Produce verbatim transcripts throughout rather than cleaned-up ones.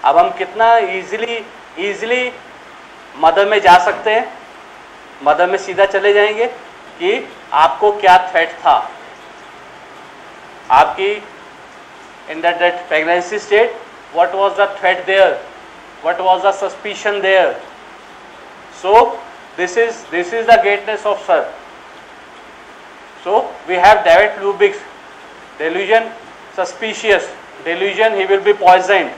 अब हम कितना इजीली इजीली मदर में जा सकते हैं, मदर में सीधा चले जाएंगे कि आपको क्या थ्रेट था, आपकी in that that pregnancy state, what was the threat there, what was the suspicion there. So this is this is the greatness of sir. So we have David Lubbock's delusion, suspicious delusion, he will be poisoned.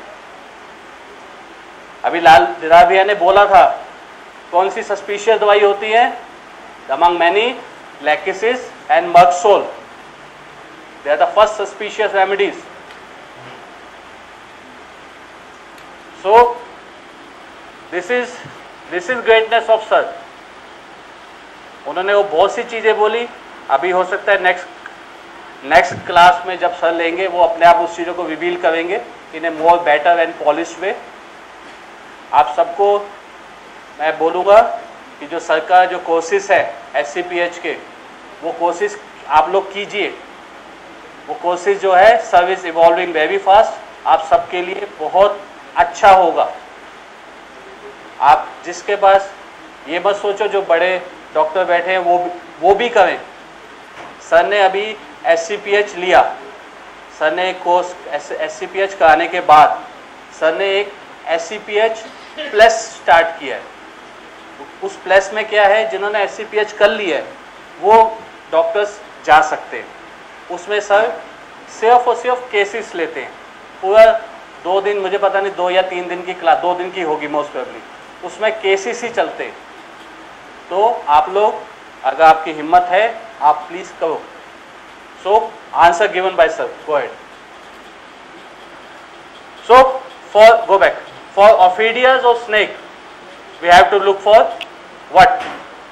अभी लाल दिदार भैया ने बोला था कौन सी suspicious दवाई होती है, among many lachesis and merxol, they are the first suspicious remedies. So this is this is greatness of sir. उन्होंने वो बहुत सी चीजें बोली. अभी हो सकता है नेक्स्ट नेक्स्ट क्लास में जब सर लेंगे वो अपने आप उस चीज़ों को रिवील करेंगे in a more better and polish way. आप सबको मैं बोलूँगा कि जो सर का जो कोर्सेज है एस सी पी एच के, वो कोर्सेज आप लोग कीजिए. वो कोर्सेज जो है सर्विस इवॉल्विंग वेरी फास्ट, आप सबके लिए बहुत अच्छा होगा. आप जिसके पास ये मत सोचो जो बड़े डॉक्टर बैठे हैं वो वो भी करें. सर ने अभी एस सी पी एच लिया, सर ने एक course S C P H कराने के बाद सर ने एक S C P H plus start किया है. उस प्लस में क्या है, जिन्होंने एस सी पी एच कर लिया है वो डॉक्टर्स जा सकते हैं. उसमें सर सिर्फ और सिर्फ केसेस लेते हैं. पूरा दो दिन, मुझे पता नहीं दो या तीन दिन की क्लास, दो दिन की होगी मोस्ट प्रोबेबली, उसमें केसेस ही चलते हैं. तो आप लोग अगर आपकी हिम्मत है आप प्लीज करो. So answer given by sir, go ahead. So for go back for ophidias और snake we have to look for what.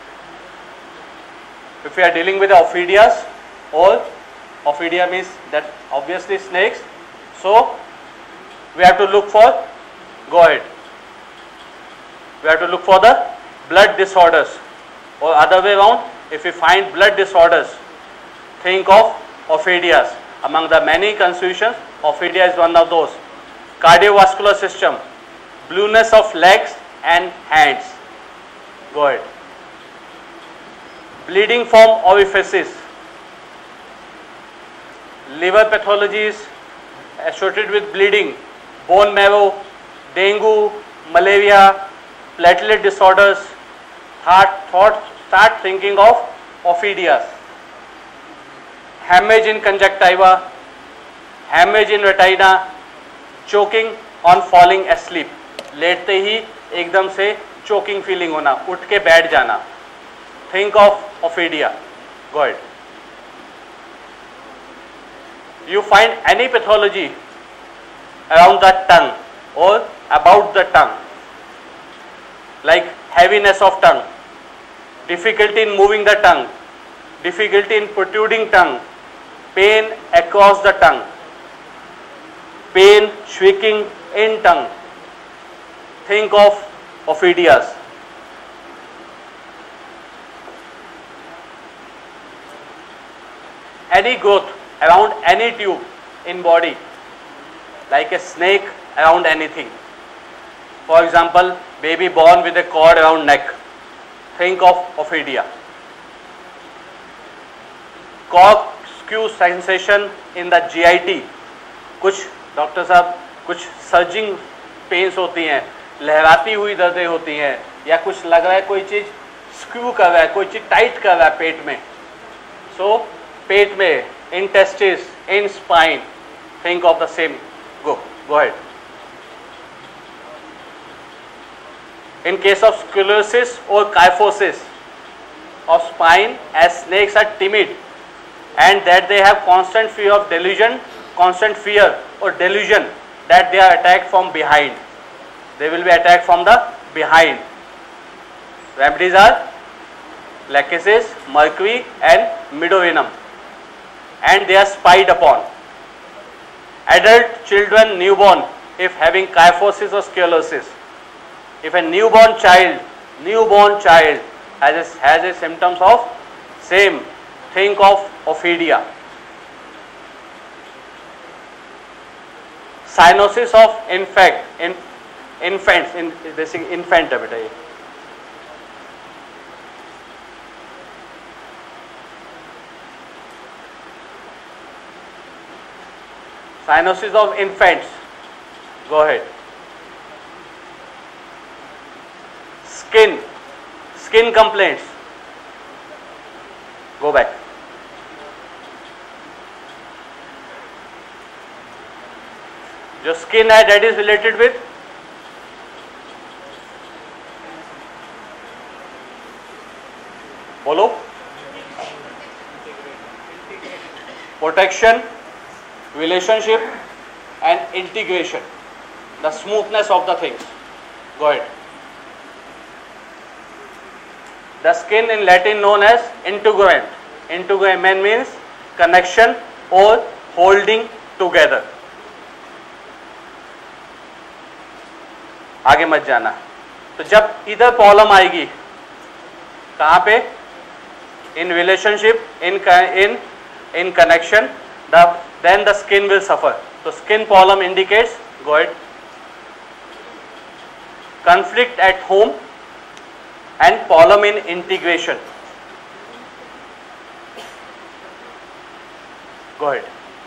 If we are dealing with ophidias, और ophidia means that obviously snakes, so we have to look for, go ahead, we have to look for the blood disorders, or other way around, if we find blood disorders, think of ophidias. Among the many constitutions, ophidia is one of those. Cardiovascular system, blueness of legs and hands, go ahead. Bleeding from orifices, liver pathologies associated with bleeding, bone marrow, dengue, malaria, platelet disorders. Thought, thought, start thinking of ophidias. Hemorrhage in conjunctiva, hemorrhage in retina, choking on falling asleep. लेटते ही एकदम से choking feeling होना, उठ के बैठ जाना. Think of ophidia. Go ahead. You find any pathology around the tongue or about the tongue, like heaviness of tongue, difficulty in moving the tongue, difficulty in protruding tongue, pain across the tongue, pain shrieking in tongue, think of ophidias. Any growth around any tube in body, like a snake around anything. For example, baby born with a cord around neck, think of ophidia. Corkscrew sensation in the G I T, कुछ doctor साहब कुछ surging pens होती हैं, लहराती हुई दर्दें होती हैं, या कुछ लग रहा है कोई चीज़ स्क्रू कर रहा है, कोई चीज़ टाइट कर रहा है पेट में. सो so, पेट में, in testis, in spine, think of the same. Go, go ahead. In case of scoliosis or kyphosis of spine, as snakes are timid and that they have constant fear of delusion, constant fear or delusion that they are attacked from behind. They will be attacked from the behind. Remedies are lachesis, mercury and medovenom, and they are spied upon. Adult children, newborn, if having kyphosis or scoliosis, if a newborn child, newborn child has a, has a symptoms of same, think of ophidia. Cyanosis of infect in infants in basic infant है बेटा ये। Cyanosis of infants, go ahead. Skin skin complaints, go back. जो skin है that is related with बोलो, protection, relationship and integration, the smoothness of the things. Go ahead. The skin in Latin known as integument. Integument means connection or holding together. आगे मत जाना। तो जब इधर problem आएगी कहाँ पे? In relationship, in in in connection, the then the skin will suffer. So skin problem indicates, go ahead, conflict at home and problem in integration. Go ahead.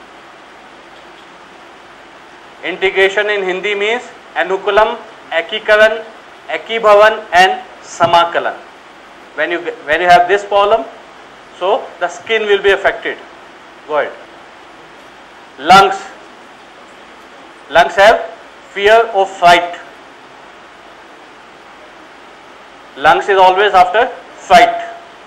Integration in Hindi means anukulam, ekikaran, ekibhavan and samakalan. When you when you have this problem, so the skin will be affected. Go ahead. Lungs. Lungs have fear or fright. Lungs is always after fright.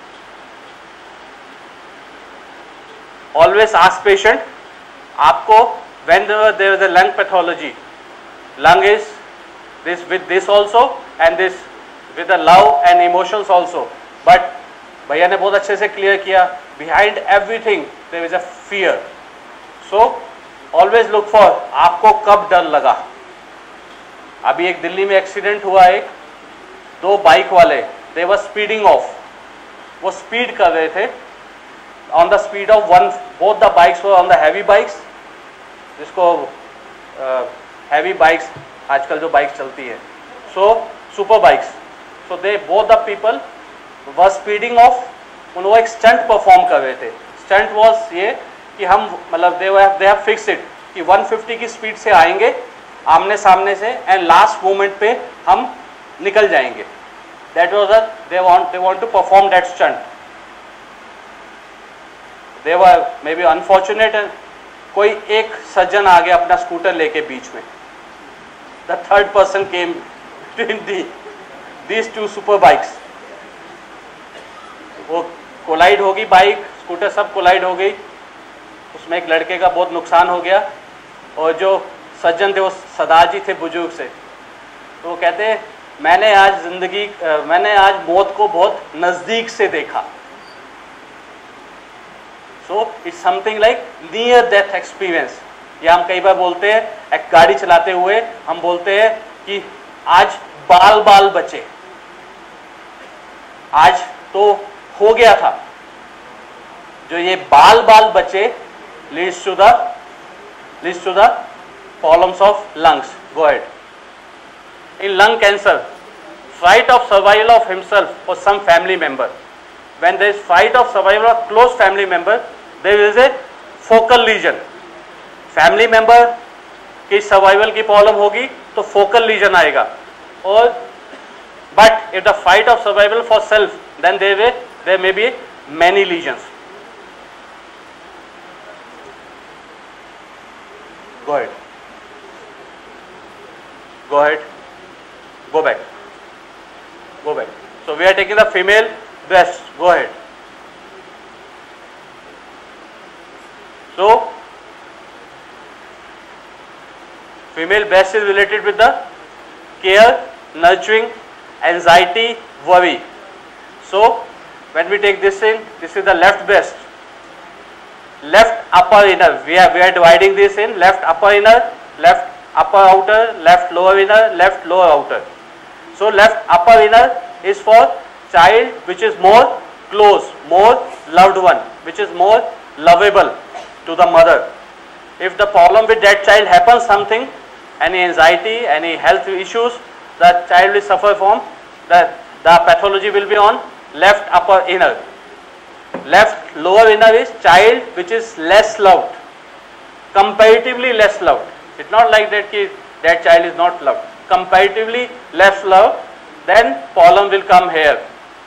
Always ask patient, आपको when there is a lung pathology, lung is this with this also and this with the love and emotions also. But भैया ने बहुत अच्छे से clear किया, behind everything there is a fear. So always look for, आपको कब डर लगा? अभी एक दिल्ली में एक्सीडेंट हुआ, एक दो बाइक वाले, दे वर स्पीडिंग ऑफ, वो स्पीड कर रहे थे on the speed of one, both the bikes were on the heavy bikes, जिसको हैवी uh, बाइक्स आजकल जो बाइक्स चलती है, so super bikes, so they both the people were speeding off, उन्होंने एक स्टंट परफॉर्म कर रहे थे। स्टंट वॉज ये कि हम मतलब they they have fix it कि वन फिफ्टी की स्पीड से आएंगे आमने सामने से एंड लास्ट मोमेंट पे हम निकल जाएंगे। That was a they want they want to perform that stunt. They were may be unfortunate, कोई एक सज्जन आ गया अपना स्कूटर लेके बीच में, the third person came between the these two super bikes, वो कोलाइड होगी, बाइक स्कूटर सब कोलाइड हो गई, उसमें एक लड़के का बहुत नुकसान हो गया। और जो सज्जन थे वो सरदार जी थे बुजुर्ग से, तो वो कहते मैंने आज जिंदगी मैंने आज मौत को बहुत नज़दीक से देखा। So it's something like near death experience. या हम कई बार बोलते हैं, एक गाड़ी चलाते हुए हम बोलते हैं कि आज बाल बाल बचे, आज तो हो गया था। जो ये बाल बाल बचे leads to the leads to the problems of lungs. Go ahead. In lung cancer, fight of survival of himself or some family member. When there is fight of survival of close family member, there is a focal lesion. Family member की survival की problem होगी तो focal lesion आएगा। और but if the fight of survival for self, then there may there may be many lesions. Go ahead. Go ahead. Go back. Go back. So we are taking the female breast. Go ahead. So female breast is related with the care, nurturing, anxiety, worry. So when we take this in, this is the left breast. Left upper inner, we are we are dividing this in left upper inner, left upper outer, left lower inner, left lower outer. So left upper inner is for child which is more close, more loved one, which is more lovable to the mother. if the problem with that child happens something, any anxiety, any health issues, the child will suffer from, the, the pathology will be on left upper inner. Left lower inner is child which is less loved, comparatively less loved. It's not like that ki, that child is not loved, comparatively less loved, then problem will come here.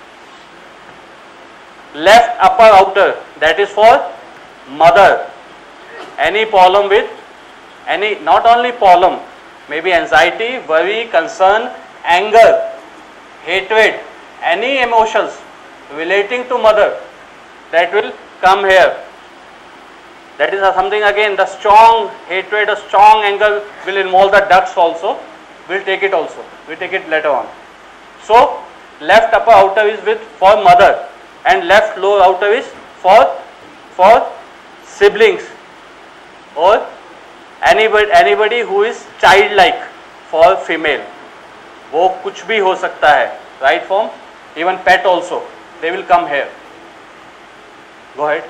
Left upper outer, that is for mother. Any problem with, any, not only problem, maybe anxiety, worry, concern, anger, hatred, any emotions relating to mother, that will come here. That is something again, the strong hatred, a strong anger will involve the ducts also. We'll take it also, we'll take it later on. So, left upper outer is with for mother and left lower outer is for, for siblings or anybody, anybody who is childlike for female. वो कुछ भी हो सकता है, right form, even pet also, they will come here. Go ahead.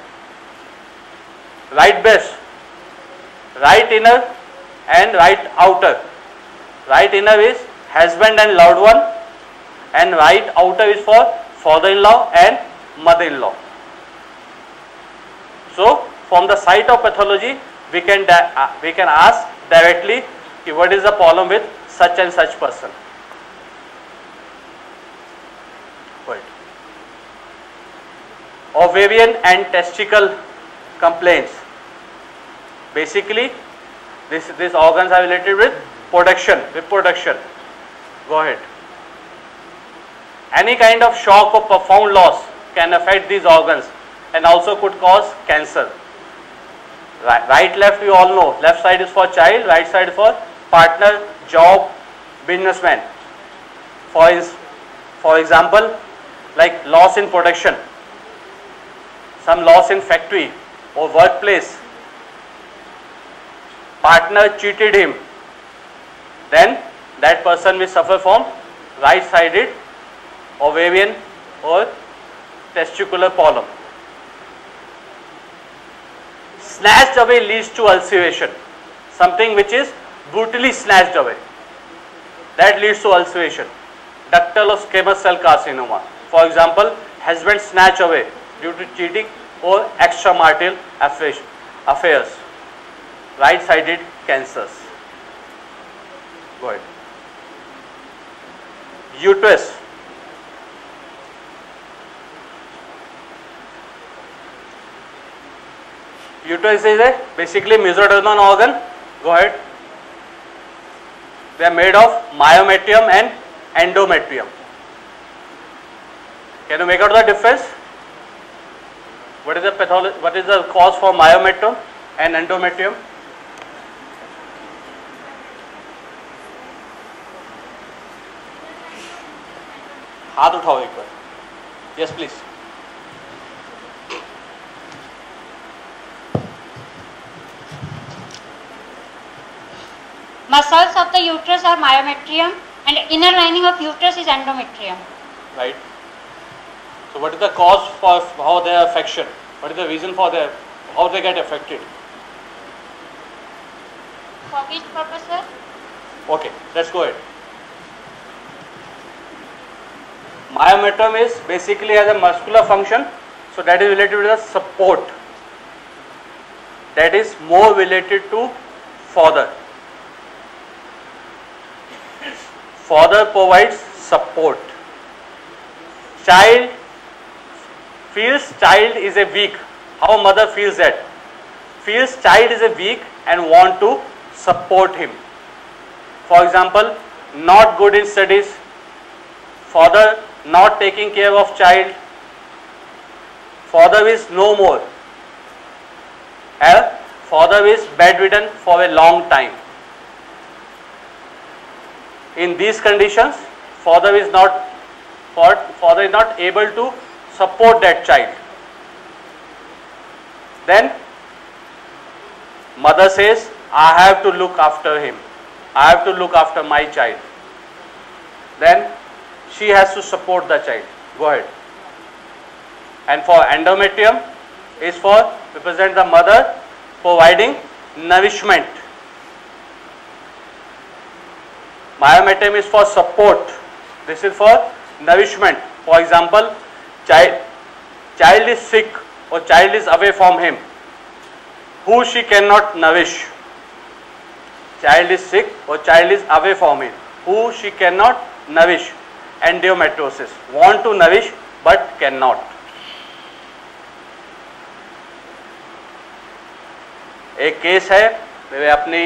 Right breast, right inner and right outer. Right inner is husband and loved one, and right outer is for father-in-law and mother-in-law. So, from the site of pathology, we can uh, we can ask directly what is the problem with such and such person. Right. Ovarian and testicle complaints. Basically, this these organs are related with production, reproduction. Go ahead. Any kind of shock or profound loss can affect these organs and also could cause cancer. Right, right, left, you all know. Left side is for child, right side is for partner, job, businessman. For his, for example, like loss in production, some loss in factory or workplace. Partner cheated him, then that person will suffer from right-sided ovarian or testicular problem. Snatched away leads to ulceration, something which is brutally snatched away, that leads to ulceration. Ductal or squamous cell carcinoma, for example, has been snatched away due to cheating or extramarital affairs. Right-sided cancers. Go ahead. Uterus. Uterus is a basically mesodermal organ. Go ahead. They are made of myometrium and endometrium. Can you make out the difference? What is the pathology? What is the cause for myometrium and endometrium? हाथ उठाओ एक बार. Yes, please. Muscles of the uterus are myometrium and inner lining of uterus is endometrium. Right. So what is the cause for how they are affection? What is the reason for their, how they get affected? For which purpose, sir? Okay, let's go ahead. Myometrium is basically has a muscular function, so that is related to the support. That is more related to father. Father provides support. Child feels child is a weak. How mother feels that? Feels child is a weak and want to support him. For example, not good in studies, father not taking care of child, father is no more, and father is bedridden for a long time. In these conditions, father is not father is not able to support that child. Then mother says, I have to look after him, I have to look after my child. Then she has to support the child. Go ahead. And for endometrium is for represent the mother providing nourishment. Myometrium is for support. This is for nourishment. For example, child child is sick or child is away from him, who she cannot nourish. Child is sick or child is away from him, who she cannot nourish. Endometriosis, want to nourish but cannot. एक case है मेरे अपनी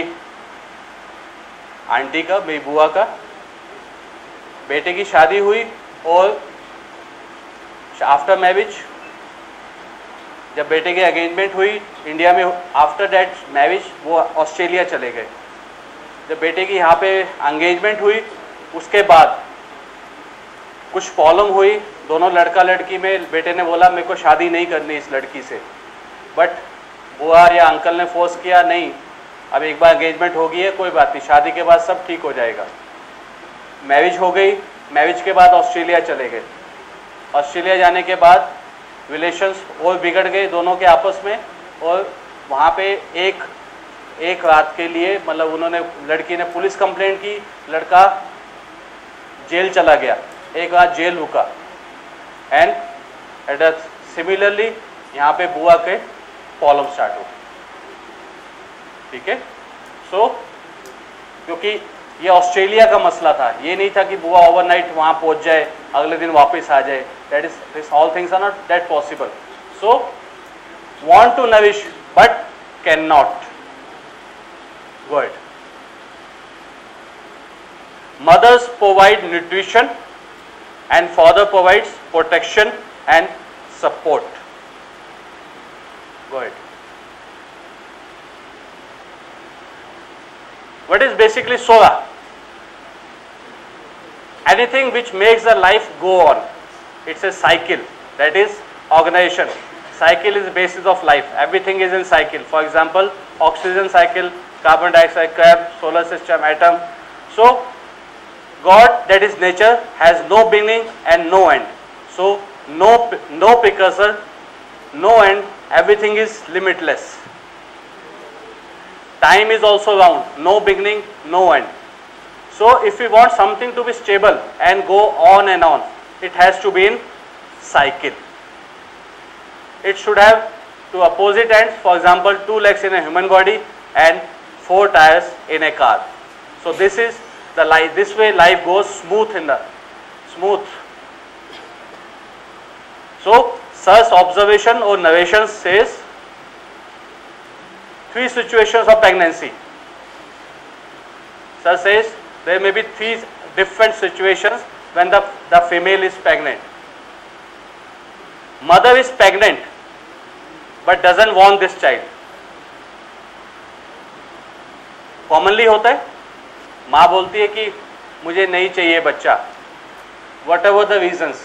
aunty का, मेरी बुआ का, बेटे की शादी हुई और आफ्टर मैरिज जब बेटे की एंगेजमेंट हुई इंडिया में, आफ्टर दैट मैरिज वो ऑस्ट्रेलिया चले गए. जब बेटे की यहाँ पे एंगेजमेंट हुई उसके बाद कुछ प्रॉब्लम हुई दोनों लड़का लड़की में. बेटे ने बोला मेरे को शादी नहीं करनी इस लड़की से, बट बुआ या अंकल ने फोर्स किया, नहीं अब एक बार एंगेजमेंट हो गई है, कोई बात नहीं, शादी के बाद सब ठीक हो जाएगा. मैरिज हो गई, मैरिज के बाद ऑस्ट्रेलिया चले गए. ऑस्ट्रेलिया जाने के बाद रिलेशंस और बिगड़ गए दोनों के आपस में, और वहाँ पे एक एक रात के लिए मतलब उन्होंने, लड़की ने पुलिस कंप्लेंट की, लड़का जेल चला गया, एक रात जेल रुका. एंड एट सिमिलरली यहाँ पे बुआ के प्रॉब्लम स्टार्ट हो. ठीक है. सो so, क्योंकि ये ऑस्ट्रेलिया का मसला था, ये नहीं था कि बुआ ओवरनाइट वहाँ पहुँच जाए अगले दिन वापस आ जाए. That is this all things are not that possible. So want to nourish but can not. Good. Mothers provide nutrition and father provides protection and support. Go ahead. What is basically Sora? Anything which makes the life go on. It's a cycle. That is organization. Cycle is the basis of life. Everything is in cycle. For example, oxygen cycle, carbon dioxide curve, solar system, atom. So, God, that is nature, has no beginning and no end. So, no, no precursor, no end, everything is limitless. Time is also round, no beginning, no end. So, if we want something to be stable and go on and on, it has to be in cycle. It should have two opposite ends, for example, two legs in a human body and four tires in a car. So, this is the life, this way life goes smooth in the smooth. So Sir's observation or narration says three situations of pregnancy. Sir says there may be three different situations when the, the female is pregnant. Mother is pregnant but doesn't want this child. Commonly होता है, माँ बोलती है कि मुझे नहीं चाहिए बच्चा, वट एवर द रीजंस.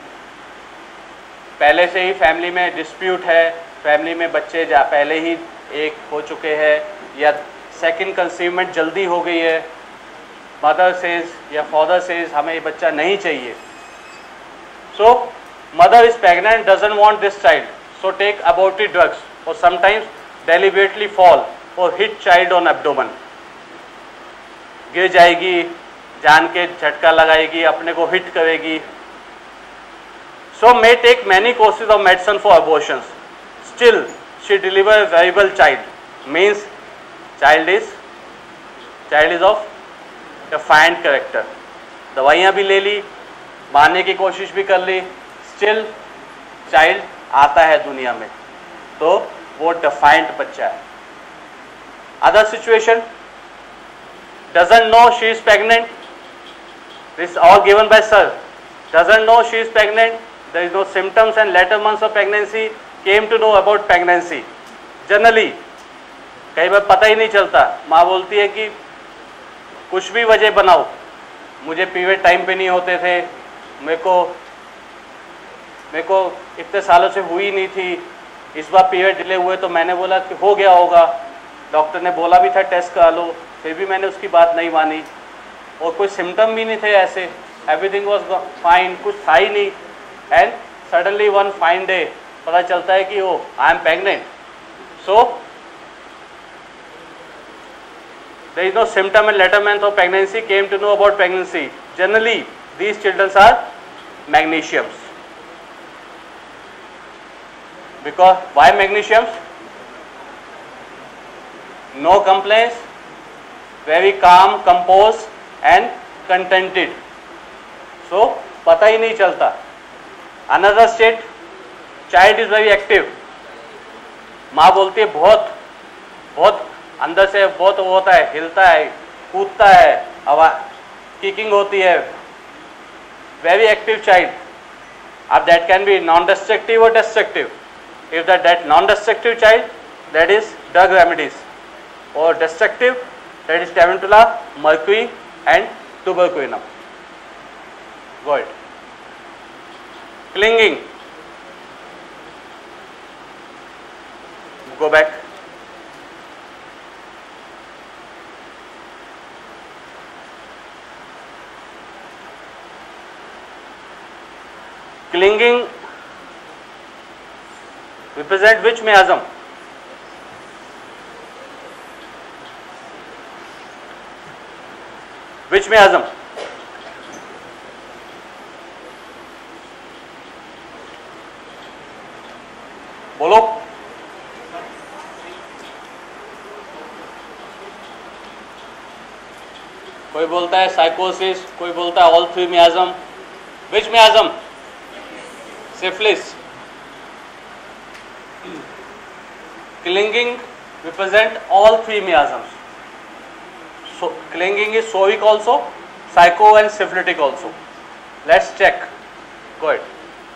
पहले से ही फैमिली में डिस्प्यूट है, फैमिली में बच्चे जा पहले ही एक हो चुके हैं, या सेकंड कंसीवमेंट जल्दी हो गई है. मदर सेज या फादर सेज हमें ये बच्चा नहीं चाहिए. So mother is pregnant, doesn't want this child, so take abortive drugs और समटाइम्स डेलिबरेटली फॉल और हिट चाइल्ड ऑन एब्डोमेन. गिर जाएगी, जान के झटका लगाएगी, अपने को हिट करेगी. So may take many courses of medicine for abortions, still she deliver variable child. Means child is child is of defined character. दवाइयाँ भी ले ली, मारने की कोशिश भी कर ली, स्टिल चाइल्ड आता है दुनिया में, तो वो डिफाइंड बच्चा है. Other situation, doesn't know she is pregnant. This is all given by Sir. Doesn't know she is pregnant. There is no symptoms and later months of pregnancy came to know about pregnancy. Generally, कई बार पता ही नहीं चलता. माँ बोलती है कि कुछ भी वजह बनाओ, मुझे पीरियड टाइम पे नहीं होते थे, मेरे को मेरे को इतने सालों से हुई नहीं थी, इस बार पीरियड डिले हुए तो मैंने बोला कि हो गया होगा, डॉक्टर ने बोला भी था टेस्ट करा लो, फिर भी मैंने उसकी बात नहीं मानी, और कोई सिम्टम भी नहीं थे ऐसे, एवरीथिंग वाज फाइन, कुछ था ही नहीं. And suddenly one fine day पता चलता है कि oh I am pregnant. So there is no symptom in later month of pregnancy, came to know about pregnancy. Generally, these children are magnesiums. Because why magnesiums? No complaints, very calm, composed and contented. So पता ही नहीं चलता. Another state, child is very active. माँ बोलती है बहुत बहुत अंदर से बहुत वो होता है, हिलता है, कूदता है, आवाज किकिंग होती है. Very active child. अब that can be non-destructive or destructive. If that that non-destructive child, that is drug remedies, or destructive, that is Tarantula, mercury and tuberculinum. Go ahead. Clinging. Go back. Clinging represent which miasm? Which miasm? बोलो. कोई बोलता है साइकोसिस, कोई बोलता है all three miasm. Which miasm? Syphilis. Clinging represent all three miasms. So clinging is soic also, psycho and syphilitic also. Let's check. Go ahead.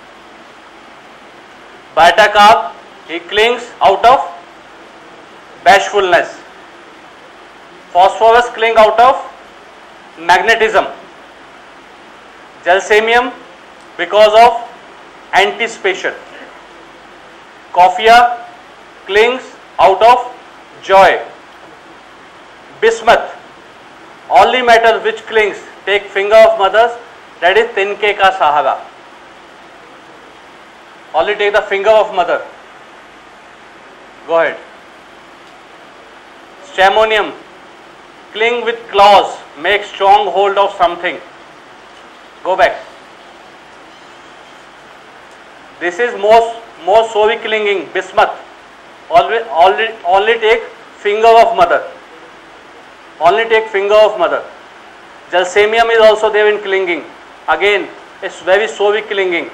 Beta carb, he clings out of bashfulness. Phosphorus cling out of magnetism. Gelsemium because of anticipation. Coffea clings out of joy. Bismuth, only metal which clings, take finger of mothers, that is tinke ka sahara. Only take the finger of mother. Go ahead. Stramonium, cling with claws, make strong hold of something. Go back. This is most most sovic clinging. Bismuth, only, only, only take finger of mother. Only take finger of mother. Gelsemium is also there in clinging. Again, it's very sovic clinging.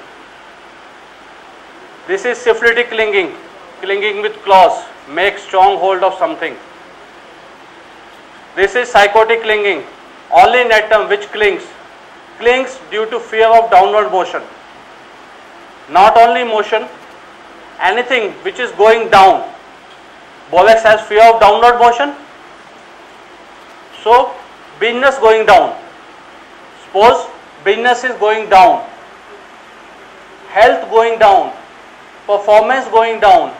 This is syphilitic clinging. Clinging with claws, make strong hold of something. This is psychotic clinging. Only nectum which clings, clings due to fear of downward motion. Not only motion, anything which is going down. Bolex has fear of downward motion. So business going down. Suppose business is going down, health going down, performance going down.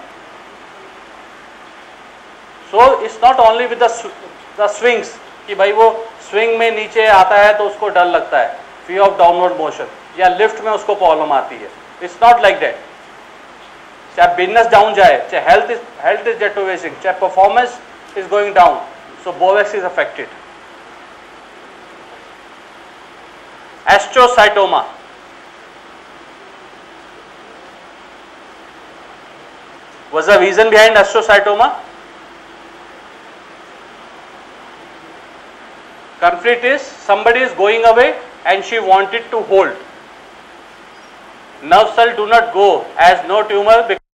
So it's not only with the the swings कि भाई वो swing में नीचे आता है तो उसको डर लगता है, fear of downward motion, या lift में उसको प्रॉब्लम आती है. It's not like that. चाहे बिजनेस डाउन जाए, चाहे health is health is deteriorating, चाहे performance is going down, so बोवेक्स is affected. Astrocytoma, what's the reason behind astrocytoma? Conflict is somebody is going away and she wanted to hold. Nerve cell do not go as no tumor.